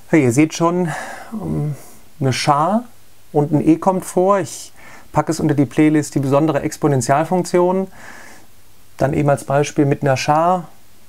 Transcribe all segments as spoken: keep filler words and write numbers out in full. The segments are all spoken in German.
Hey, ihr seht schon, eine Schar und ein E kommt vor. Ich packe es unter die Playlist die besondere Exponentialfunktion. Dann eben als Beispiel mit einer Schar.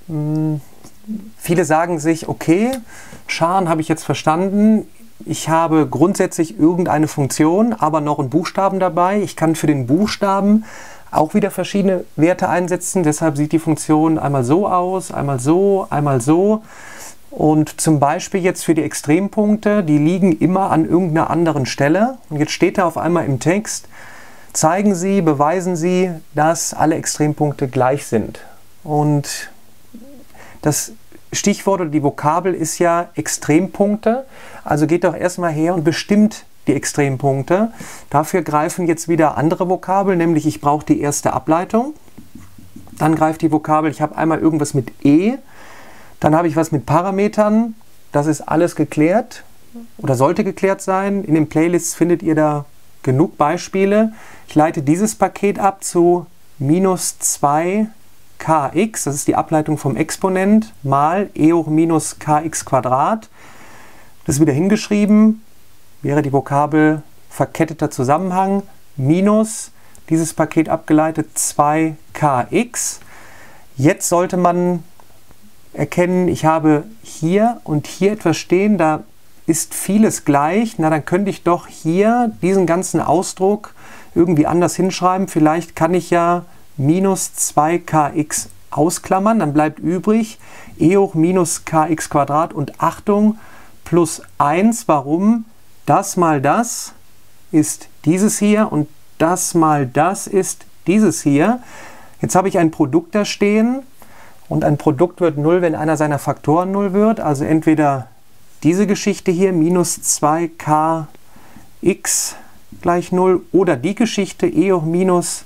Viele sagen sich, okay, Scharen habe ich jetzt verstanden. Ich habe grundsätzlich irgendeine Funktion, aber noch einen Buchstaben dabei. Ich kann für den Buchstaben auch wieder verschiedene Werte einsetzen. Deshalb sieht die Funktion einmal so aus, einmal so, einmal so. Und zum Beispiel jetzt für die Extrempunkte, die liegen immer an irgendeiner anderen Stelle. Und jetzt steht da auf einmal im Text, zeigen Sie, beweisen Sie, dass alle Extrempunkte gleich sind. Und das Stichwort oder die Vokabel ist ja Extrempunkte. Also geht doch erstmal her und bestimmt die Extrempunkte. Dafür greifen jetzt wieder andere Vokabeln, nämlich ich brauche die erste Ableitung. Dann greift die Vokabel, ich habe einmal irgendwas mit E. Dann habe ich was mit Parametern. Das ist alles geklärt oder sollte geklärt sein. In den Playlists findet ihr da genug Beispiele. Ich leite dieses Paket ab zu minus zwei k x. Das ist die Ableitung vom Exponent mal e hoch minus kx Quadrat. Das ist wieder hingeschrieben. Wäre die Vokabel verketteter Zusammenhang minus dieses Paket abgeleitet zwei k x. Jetzt sollte man erkennen, ich habe hier und hier etwas stehen, da ist vieles gleich. Na, dann könnte ich doch hier diesen ganzen Ausdruck irgendwie anders hinschreiben. Vielleicht kann ich ja minus zwei k x ausklammern, dann bleibt übrig e hoch minus kx Quadrat und Achtung, plus eins. Warum? Das mal das ist dieses hier und das mal das ist dieses hier. Jetzt habe ich ein Produkt da stehen. Und ein Produkt wird null, wenn einer seiner Faktoren null wird. Also entweder diese Geschichte hier, minus zwei k x gleich null, oder die Geschichte e hoch minus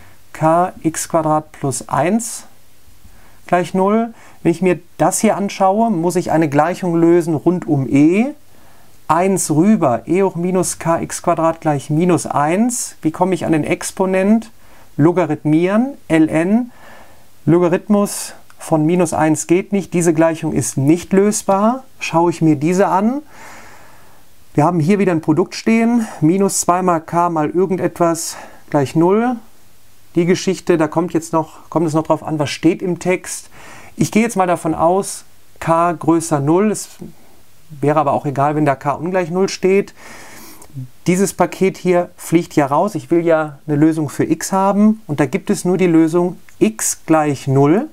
kx Quadrat plus eins gleich null. Wenn ich mir das hier anschaue, muss ich eine Gleichung lösen rund um e. eins rüber, e hoch minus kx Quadrat gleich minus eins. Wie komme ich an den Exponent? Logarithmieren, ln. Logarithmus von minus eins geht nicht, diese Gleichung ist nicht lösbar. Schaue ich mir diese an. Wir haben hier wieder ein Produkt stehen, minus zwei mal k mal irgendetwas gleich null. Die Geschichte, da kommt jetzt noch, kommt es noch drauf an, was steht im Text. Ich gehe jetzt mal davon aus, k größer null, es wäre aber auch egal, wenn da k ungleich null steht. Dieses Paket hier fliegt ja raus, ich will ja eine Lösung für x haben und da gibt es nur die Lösung x gleich null.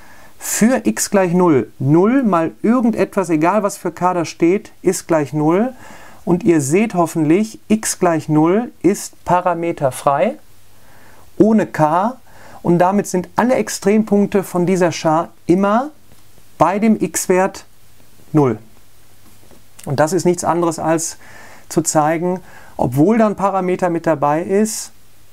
Für x gleich null, null mal irgendetwas, egal was für k da steht, ist gleich null. Und ihr seht hoffentlich, x gleich null ist parameterfrei, ohne k. Und damit sind alle Extrempunkte von dieser Schar immer bei dem x-Wert null. Und das ist nichts anderes als zu zeigen, obwohl da ein Parameter mit dabei ist,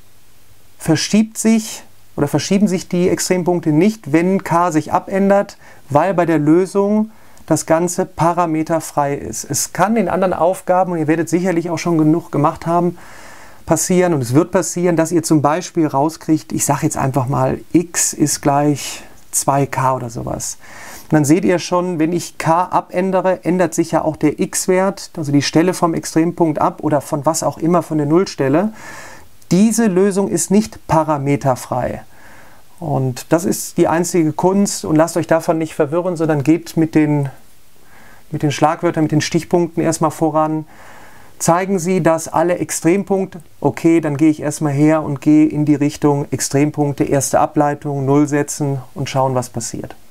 verschiebt sich oder verschieben sich die Extrempunkte nicht, wenn k sich abändert, weil bei der Lösung das Ganze parameterfrei ist. Es kann in anderen Aufgaben, und ihr werdet sicherlich auch schon genug gemacht haben, passieren, und es wird passieren, dass ihr zum Beispiel rauskriegt, ich sage jetzt einfach mal, x ist gleich zwei k oder sowas. Und dann seht ihr schon, wenn ich k abändere, ändert sich ja auch der x-Wert, also die Stelle vom Extrempunkt ab oder von was auch immer, von der Nullstelle. Diese Lösung ist nicht parameterfrei. Und das ist die einzige Kunst, und lasst euch davon nicht verwirren, sondern geht mit den, mit den Schlagwörtern, mit den Stichpunkten erstmal voran. Zeigen Sie, dass alle Extrempunkte, okay, dann gehe ich erstmal her und gehe in die Richtung Extrempunkte, erste Ableitung, Null setzen und schauen, was passiert.